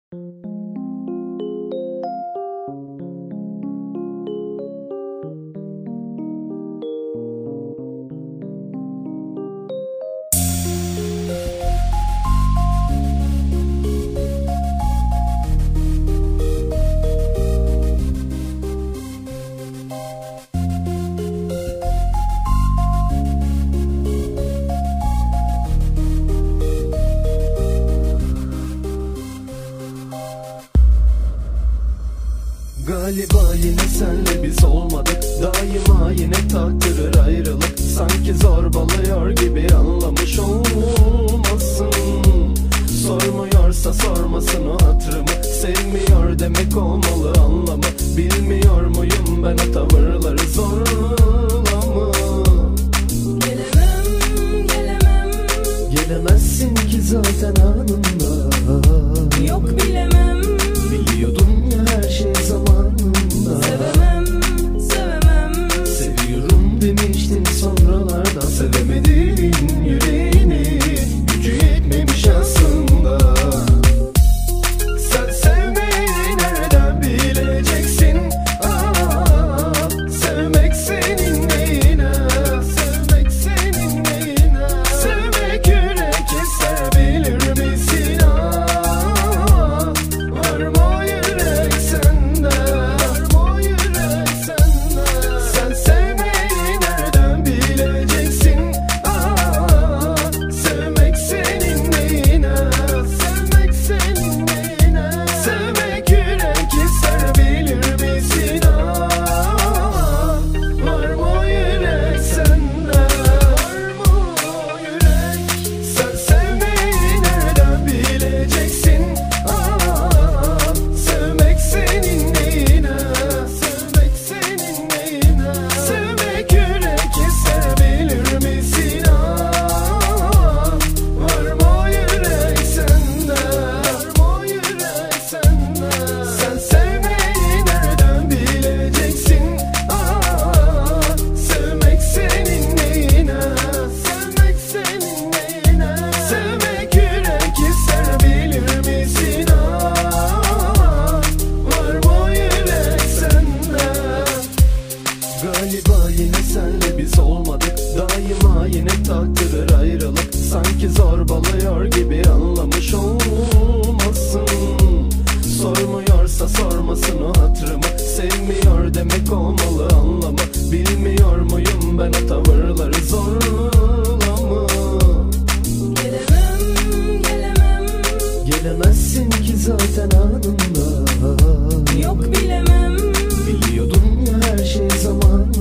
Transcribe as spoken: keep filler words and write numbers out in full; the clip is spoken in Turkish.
Galiba yine senle biz olmadık. Daima yine taktırır ayrılık. Sanki zorbalıyor gibi anlamış olmasın. Sormuyorsa sormasın o hatırımı. Sevmiyor demek olmalı anlamı. Bilmiyor muyum ben o tavırları zorla mı? Gelemem, gelemem. Gelemezsin ki zaten anında. Yok bilemem. Biliyordum ya her şey zamanında. Sevemem, sevemem. Seviyorum demiştin sonralardan. Sevemedin yüreğini, gücü yetmemiş aslında. Sen sevmeyi nereden bileceksin? Aa, sevmek senin neyine? Sevmek senin neyine? Sevmek yürek ister bilir misin? Aa, var mı o yürek sende? Var mı o yürek sende? Sen sevmeyi nereden bileceksin? Aa, sevmek senin neyine? Sevmek senin neyine? Sevmek yürek ister bilir misin? Aa, var mı o yürek sende? Var mı o yürek? Sen sevmeyi nereden bileceksin? Aa, sevmek senin neyine? Sevmek senin neyine? Sevmek yürek ister bilir misin? Aa, var mı o yürek sende? Var mı o yürek sende? Sen sevmeyi nereden bileceksin? Aa, sevmek senin neyine? Sevmek senin neyine? Sevmek yürek ister bilir misin? Aa, var mı o yürek sende? Galiba yine senle biz olmadık. Daima yine taktırır ayrılık. Sanki zorbalıyor gibi anlamış olmasın. Sormuyorsa sormasın o hatırımı. Sevmiyor demek olmalı anlamı. Bilmiyor muyum ben o tavırları zorla mı? Gelemem, gelemem. Gelemezsin ki zaten anında. Yok bilemem. Biliyordum ya her şey zamanında.